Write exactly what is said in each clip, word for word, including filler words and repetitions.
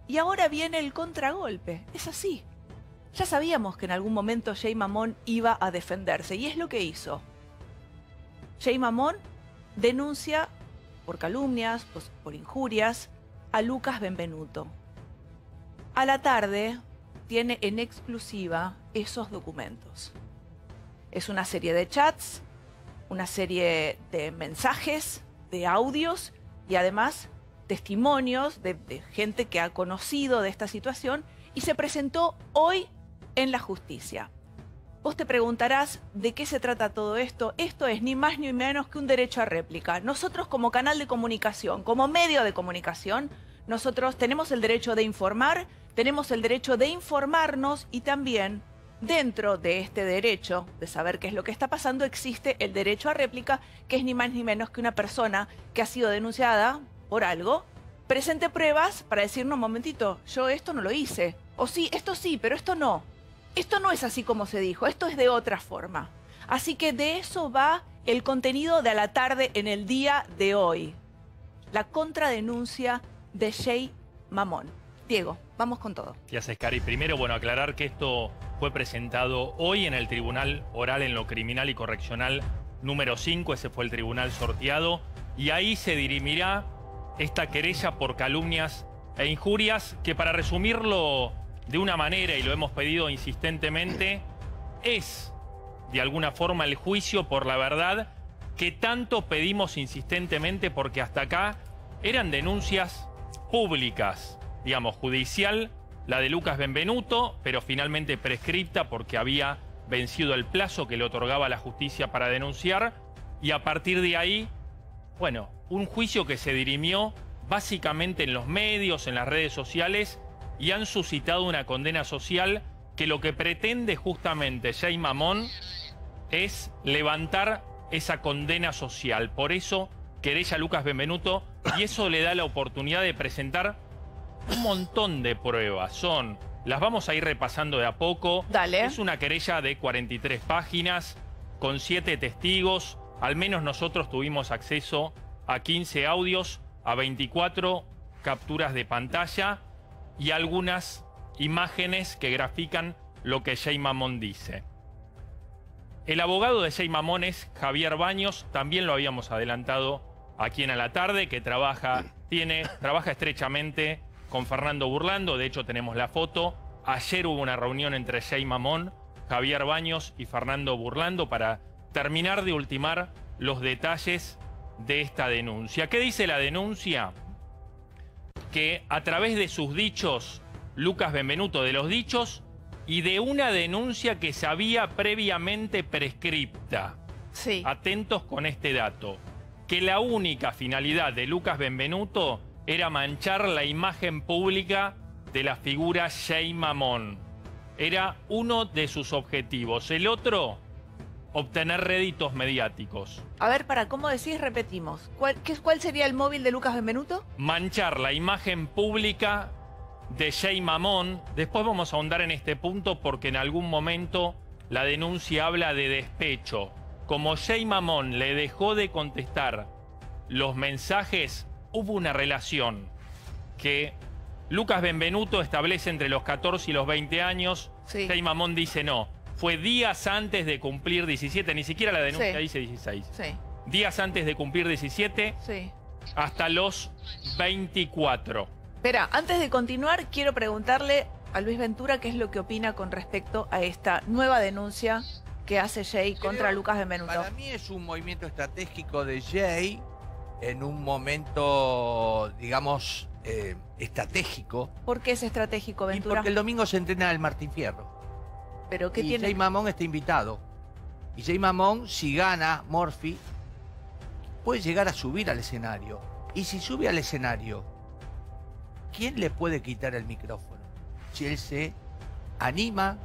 Y ahora viene el contragolpe. Es así. Ya sabíamos que en algún momento Jay Mamón iba a defenderse, y es lo que hizo. Jay Mamón denuncia por calumnias, pues, por injurias, a Lucas Benvenuto. A la tarde tiene en exclusiva esos documentos. Es una serie de chats, una serie de mensajes, de audios y además testimonios de, de gente que ha conocido de esta situación y se presentó hoy en la justicia. Vos te preguntarás de qué se trata todo esto. Esto es ni más ni menos que un derecho a réplica. Nosotros como canal de comunicación, como medio de comunicación, nosotros tenemos el derecho de informar, tenemos el derecho de informarnos y también dentro de este derecho de saber qué es lo que está pasando existe el derecho a réplica, que es ni más ni menos que una persona que ha sido denunciada por algo presente pruebas para decir, no, un momentito, yo esto no lo hice. O sí, esto sí, pero esto no. Esto no es así como se dijo, esto es de otra forma. Así que de eso va el contenido de A la Tarde en el día de hoy. La contradenuncia de Jay Mamón. Diego, vamos con todo. Gracias, Cari. Primero, bueno, aclarar que esto fue presentado hoy en el Tribunal Oral en lo Criminal y Correccional número cinco. Ese fue el tribunal sorteado. Y ahí se dirimirá esta querella por calumnias e injurias que, para resumirlo de una manera, y lo hemos pedido insistentemente, es de alguna forma el juicio por la verdad que tanto pedimos insistentemente, porque hasta acá eran denuncias públicas, digamos, judicial, la de Lucas Benvenuto, pero finalmente prescripta porque había vencido el plazo que le otorgaba la justicia para denunciar, y a partir de ahí, bueno, un juicio que se dirimió básicamente en los medios, en las redes sociales, y han suscitado una condena social que lo que pretende justamente Jay Mamón es levantar esa condena social. Por eso querella Lucas Benvenuto, y eso le da la oportunidad de presentar un montón de pruebas. Son, las vamos a ir repasando de a poco. Dale. Es una querella de cuarenta y tres páginas, con siete testigos. Al menos nosotros tuvimos acceso a quince audios, a veinticuatro capturas de pantalla y algunas imágenes que grafican lo que Jay Mamón dice. El abogado de Jay Mamón es Javier Baños, también lo habíamos adelantado aquí en A la Tarde, que trabaja, tiene, trabaja estrechamente con Fernando Burlando. De hecho, tenemos la foto. Ayer hubo una reunión entre Jay Mamón, Javier Baños y Fernando Burlando para terminar de ultimar los detalles de esta denuncia. ¿Qué dice la denuncia? Que a través de sus dichos, Lucas Benvenuto, de los dichos y de una denuncia que se había previamente prescripta. Sí. Atentos con este dato. Que la única finalidad de Lucas Benvenuto era manchar la imagen pública de la figura Jay Mamón. Era uno de sus objetivos. El otro, obtener réditos mediáticos. A ver, para, ¿cómo decís? Repetimos. ¿Cuál, qué, ¿Cuál sería el móvil de Lucas Benvenuto? Manchar la imagen pública de Jay Mamón. Después vamos a ahondar en este punto porque en algún momento la denuncia habla de despecho. Como Jay Mamón le dejó de contestar los mensajes, hubo una relación que Lucas Benvenuto establece entre los catorce y los veinte años. Sí. Jay Mamón dice no. Fue días antes de cumplir diecisiete, ni siquiera la denuncia Sí. dice dieciséis. Sí. Días antes de cumplir diecisiete, Sí. hasta los veinticuatro. Espera, antes de continuar, quiero preguntarle a Luis Ventura qué es lo que opina con respecto a esta nueva denuncia que hace Jay contra Creo, Lucas Benvenuto. Para mí es un movimiento estratégico de Jay en un momento, digamos, eh, estratégico. ¿Por qué es estratégico, Y Ventura? porque el domingo se entrena el Martín Fierro. ¿Pero qué y tiene? Jay Mamón está invitado. Y Jay Mamón, si gana Murphy, puede llegar a subir al escenario. Y si sube al escenario, ¿quién le puede quitar el micrófono? Si él se anima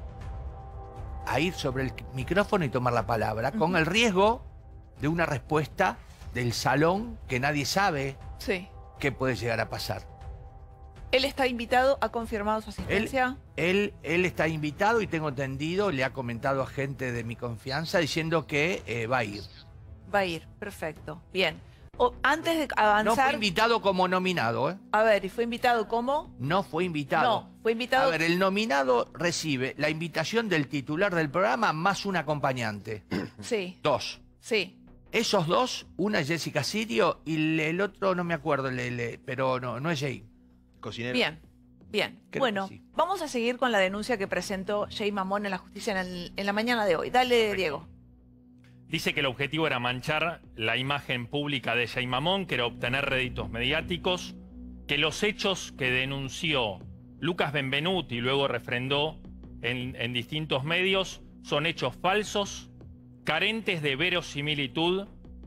a ir sobre el micrófono y tomar la palabra, con Ujú. el riesgo de una respuesta del salón que nadie sabe Sí. qué puede llegar a pasar. ¿Él está invitado? ¿Ha confirmado su asistencia? Él, él está invitado y tengo entendido, le ha comentado a gente de mi confianza diciendo que eh, va a ir. Va a ir, perfecto. Bien. O, antes de No avanzar... fue invitado como nominado, ¿eh? A ver, ¿y fue invitado cómo? No fue invitado. No, fue invitado... A ver, el nominado recibe la invitación del titular del programa más un acompañante. Sí, Dos. sí. Esos dos, una es Jessica Sirio y el otro no me acuerdo, le, le, pero no, no es Jay. Cocinero. Bien, bien. Creo Bueno, que sí. vamos a seguir con la denuncia que presentó Jay Mamón en la justicia en, el- en la mañana de hoy. Dale, Perfecto. Diego. Dice que el objetivo era manchar la imagen pública de Jay Mamón, que era obtener réditos mediáticos, que los hechos que denunció Lucas Benvenuti y luego refrendó en, en distintos medios son hechos falsos, carentes de verosimilitud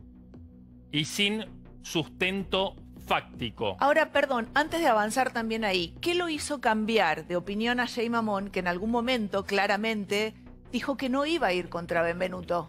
y sin sustento fáctico. Ahora, perdón, antes de avanzar también ahí, ¿qué lo hizo cambiar de opinión a Jay Mamón, que en algún momento claramente dijo que no iba a ir contra Benvenuto?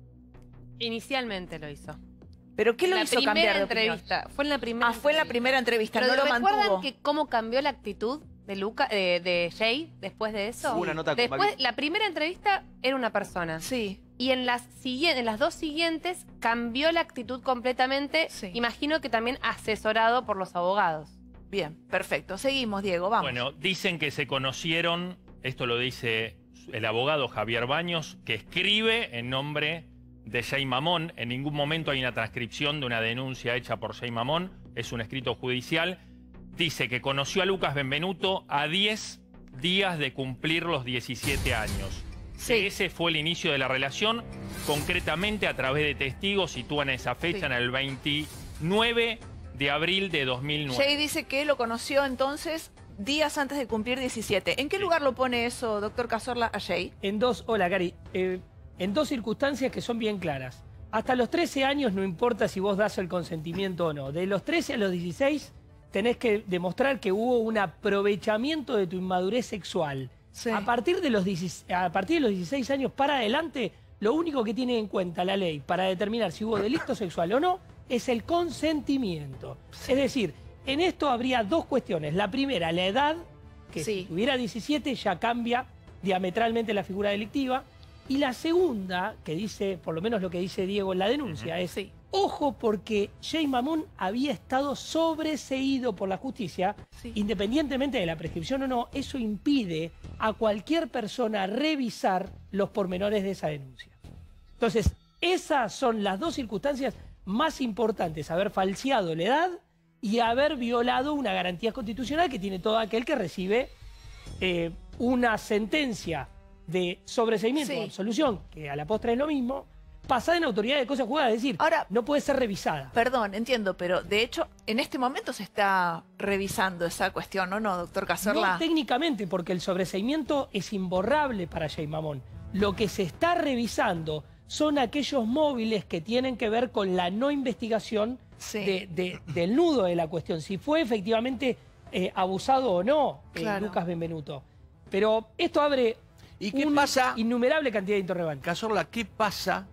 Inicialmente lo hizo. ¿Pero qué lo la hizo primera cambiar de opinión? entrevista. Fue en la primera Ah, fue en la primera entrevista, Pero no lo ¿recuerdan mantuvo. que cómo cambió la actitud de Luca, de, de Jay después de eso? Hubo una nota con Después, Mavi- la primera entrevista era una persona. Sí, Y en las, siguientes, en las dos siguientes cambió la actitud completamente. Sí. Imagino que también asesorado por los abogados. bien, perfecto. Seguimos, Diego, vamos. Bueno, dicen que se conocieron, esto lo dice el abogado Javier Baños, que escribe en nombre de Jay Mamón. En ningún momento hay una transcripción de una denuncia hecha por Jay Mamón, es un escrito judicial. Dice que conoció a Lucas Benvenuto a diez días de cumplir los diecisiete años. Sí. Que ese fue el inicio de la relación, concretamente a través de testigos sitúan esa fecha Sí. en el veintinueve de abril de dos mil nueve. Jay dice que lo conoció entonces días antes de cumplir diecisiete. ¿En qué lugar lo pone eso, doctor Cazorla, a Jay? En dos, hola Cari, eh, en dos circunstancias que son bien claras. Hasta los trece años no importa si vos das el consentimiento o no. De los trece a los dieciséis tenés que demostrar que hubo un aprovechamiento de tu inmadurez sexual. Sí. A partir de los dieciséis, a partir de los dieciséis años para adelante, lo único que tiene en cuenta la ley para determinar si hubo delito sexual o no es el consentimiento. Es decir, en esto habría dos cuestiones. La primera, la edad, que Sí. si tuviera diecisiete ya cambia diametralmente la figura delictiva. Y la segunda, que dice, por lo menos lo que dice Diego en la denuncia, es, Sí. ojo porque Jay Mamón había estado sobreseído por la justicia, Sí. independientemente de la prescripción o no, eso impide a cualquier persona revisar los pormenores de esa denuncia. Entonces, esas son las dos circunstancias más importantes, haber falseado la edad y haber violado una garantía constitucional que tiene todo aquel que recibe eh, una sentencia de sobreseimiento Sí. o absolución, que a la postre es lo mismo, pasada en autoridad de cosas juzgadas, es decir, Ahora- no puede ser revisada. Perdón, entiendo, pero de hecho, en este momento se está revisando esa cuestión, ¿no, no, doctor Cazorla? No técnicamente, porque el sobreseimiento es imborrable para Jay Mamón. Lo que se está revisando son aquellos móviles que tienen que ver con la no investigación Sí. de- de- del nudo de la cuestión, si fue efectivamente eh, abusado o no eh, Claro. Lucas Benvenuto. Pero esto abre ¿Y qué una pasa? innumerable cantidad de interrogantes. Cazorla, ¿qué pasa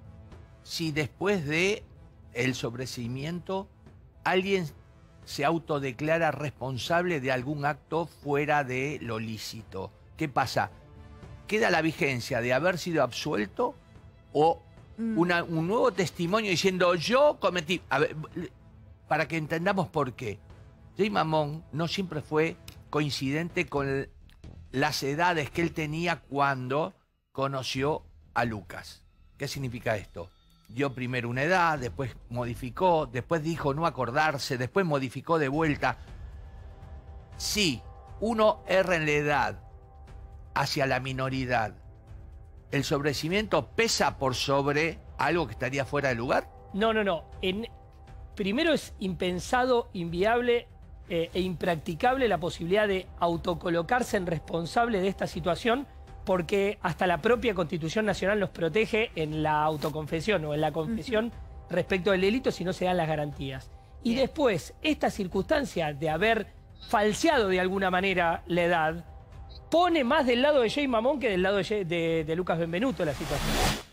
si después de el sobreseimiento alguien se autodeclara responsable de algún acto fuera de lo lícito? ¿Qué pasa? ¿Queda la vigencia de haber sido absuelto o Mm. una- un nuevo testimonio diciendo yo cometí... A ver, para que entendamos por qué. Jay Mamón no siempre fue coincidente con las edades que él tenía cuando conoció a Lucas. ¿Qué significa esto? Dio primero una edad, después modificó, después dijo no acordarse, después modificó de vuelta. Si uno erra en la edad hacia la minoridad, ¿el sobreseimiento pesa por sobre algo que estaría fuera de lugar? No, no, no. En, primero es impensado, inviable eh, e impracticable la posibilidad de autocolocarse en responsable de esta situación, porque hasta la propia Constitución Nacional nos protege en la autoconfesión o en la confesión respecto del delito si no se dan las garantías. Y Bien. después, esta circunstancia de haber falseado de alguna manera la edad, pone más del lado de Jay Mamón que del lado de, Jay- de- de Lucas Benvenuto la situación.